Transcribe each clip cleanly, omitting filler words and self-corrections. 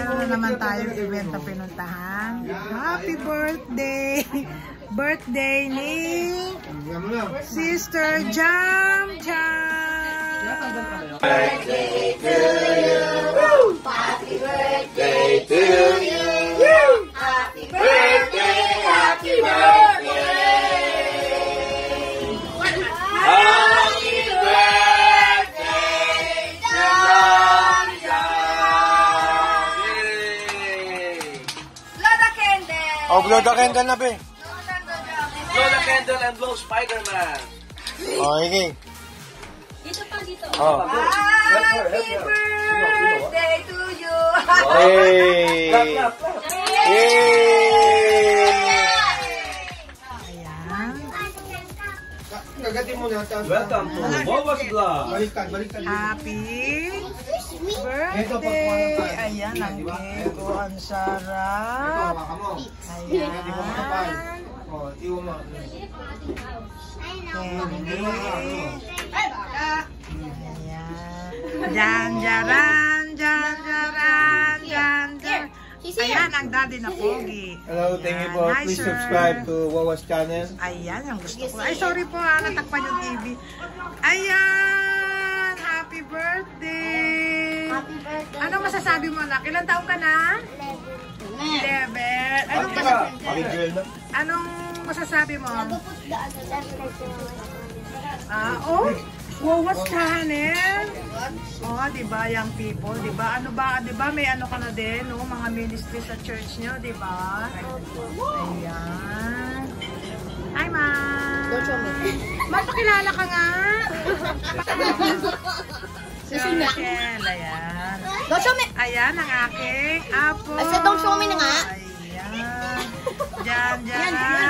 Meron na naman tayong event na pinuntahan. Happy birthday! Birthday ni Sister Jam Jam! Birthday to you! Happy birthday to you! Happy birthday! Happy birthday! Happy birthday, Jam Jam! Blow the candle! Oh, blow the candle na, be. Blow the candle and blow Spider-Man. Oh, okay. Dito pa, dito. Oh. Happy birthday to you! Hey! Clap, clap, clap. Yay! Ayan. Welcome to Wawa's Vlog. Happy birthday! Ayan ang cake. Oh, ang sarap. Ayan. Candy. Ayan. Jan, jaran, jan, jaran, jan, jan. Ayan ang daddy na pogi. Hello, thank you po. Hi, Please sir. subscribe to Wawa's channel. Ayan ang gusto ko. Ay, sorry po ha, natakpan yung TV. Ayan! Happy birthday! Happy birthday! Anong masasabi mo, anak? Ilang taong ka na? 11. Anong masasabi mo? Oh, Wawa's channel. Oh, di ba, young people, di ba? Ano ba, di ba, may ano ka na din, no? Mga ministry sa church nyo, di ba? Ayan. Hi, ma'am. Magpakilala ka nga. Sir Michelle, ayan. Don't show me! Ayan ang aking apo. I said don't show me na nga. Ayan. Diyan.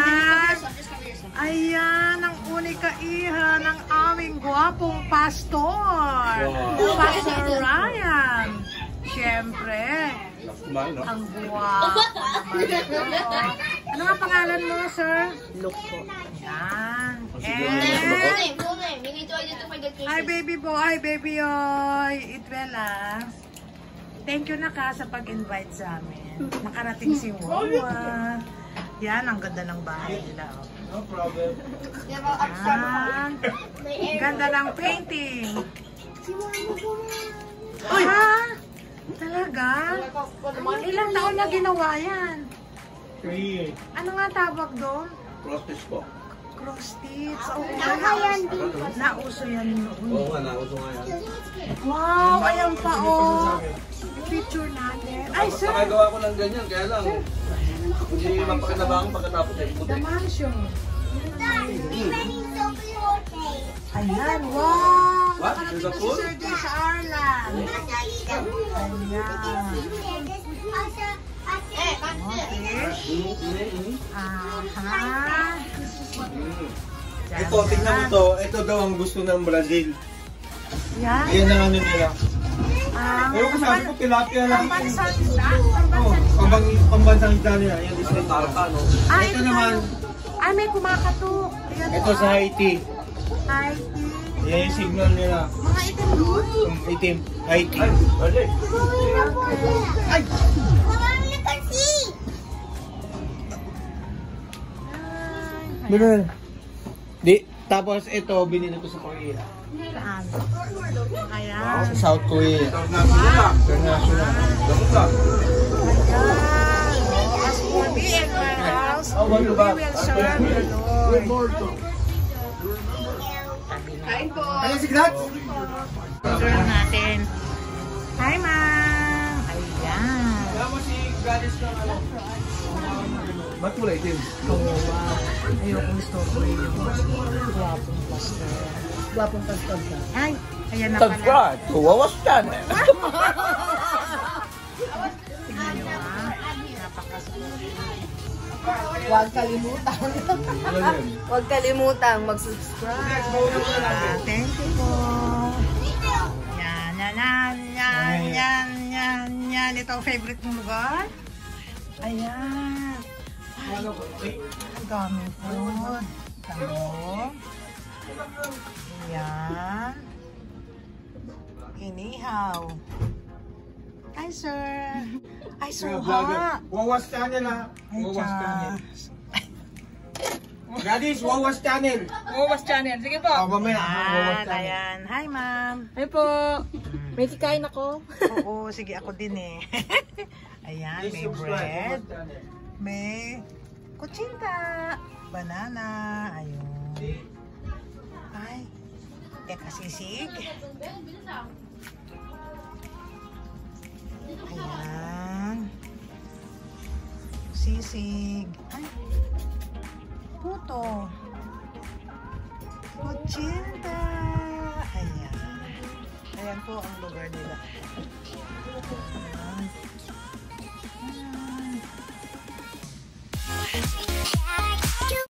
Ayan ang unikaihan ng aming gwapong pastor. Pastor Ryan. Siyempre. Ang guwapo naman. Ano nga pangalan mo, sir? Luke po. Ayan. Full name. You need to identify the Hi, baby boy. Hi, baby oy. Itwela. Thank you na ka sa pag-invite sa amin. Nakarating si Wawa. Yan, ang ganda ng bahay nila. Oh. No problem. Yan. Ganda ng painting. Uy, ha? Talaga? Ilang taon na ginawa yan? 3 years. Ano nga tawag doon? Prostis po. Cross stitch. Oo, nauso yan noon. Oo nga, nauso nga yan. Wow, ayan pa oh. Picture natin. Ay, sir. Nakagawa ko ng ganyan, kaya lang. Hindi mapakinabangan pagkatapos ay puti. The mansion. Ayan, wow. What? Nakarating Is that na si food? Sir Jay sa Arlan. Ayan. Okay. Aha. Ito, tingnan mo to. Ito daw ang gusto ng Brazil. Yan. Ayan ang ano nila. Ewan ko sabi ko, tilapia lang. Pambansang isda? Pambansang isda? Pambansang isda nila. Ayan, this is Tarpa, no? Ito naman. Ay, may kumakatok. Ayan, Ito sa Haiti. Haiti. Yan yung signal nila. Mga itim doon. Itim. Haiti. Ay, bali. Ay! Binil. Di, tapos ito, binili ko sa Korea. Saan? Ayan. Sa South Korea. International. International. Dapat lang. Ayan. As for me and my house, we will serve the Lord. Kain po. Ano si Grats? Serve natin. Hi, ma'am. Ayan. Kaya mo si Gladys ng ano? Ba't mo lang itim? Ayokong story yung guwapong pastor. Guwapong pastor ka. Ay, ayan na pala. Subscribe to Wawa's channel. Tingnan nyo ha. Napakasarap. Huwag kalimutan. Huwag kalimutan mag-subscribe. Thank you po. Yan. Ito ang favorite mong lugar. Ayan. Ay, ang dami food. Tamo. Ayan. Inihaw. Hi, sir. Ay, Mga suha. vlogger. Wawas channel ha. Ay, Wawas channel. Diyos. Gadis, Wawas channel. Wawas channel. Sige po. Oh, mamaya. Wawas Ayan, channel. ayan. Hi, ma'am. Ay po. May kikain ako. Oo, sige, ako din eh. Ayan, Please may subscribe. bread. Wawas channel. May kutsinta. Banana. Ayun. Ay. Teka, sisig. Ayan. Sisig. Ay. Puto. Kutsinta. Ayan. Ayan po ang lugar nila.